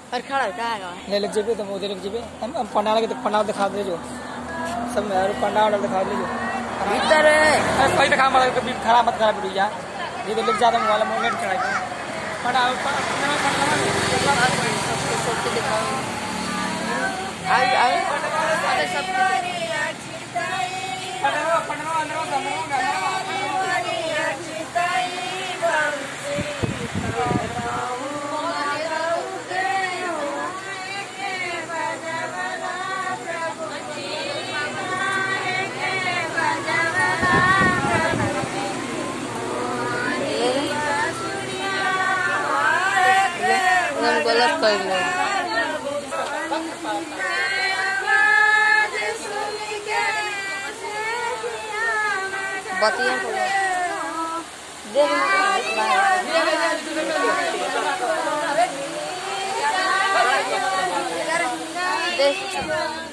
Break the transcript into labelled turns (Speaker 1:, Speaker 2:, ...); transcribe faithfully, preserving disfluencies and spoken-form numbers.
Speaker 1: और खड़ा होता है
Speaker 2: ले लिख जीबे तुम उधर लिख जीबे हम हम पंडाल के पंडाल दिखा दे जो सब यार पंडाल दिखा दे जो
Speaker 1: भीतर
Speaker 2: अरे कोई दिखा मत कभी खड़ा मत करा वीडियो यार ये तो लिख ज्यादा मोबाइल में नेट चढ़ाई पंडाल पंडाल
Speaker 1: सबके दिखाओ आई आई अरे सब
Speaker 2: पंडाल पंडाल अंदर
Speaker 1: गलत कर लो बतिया देख देख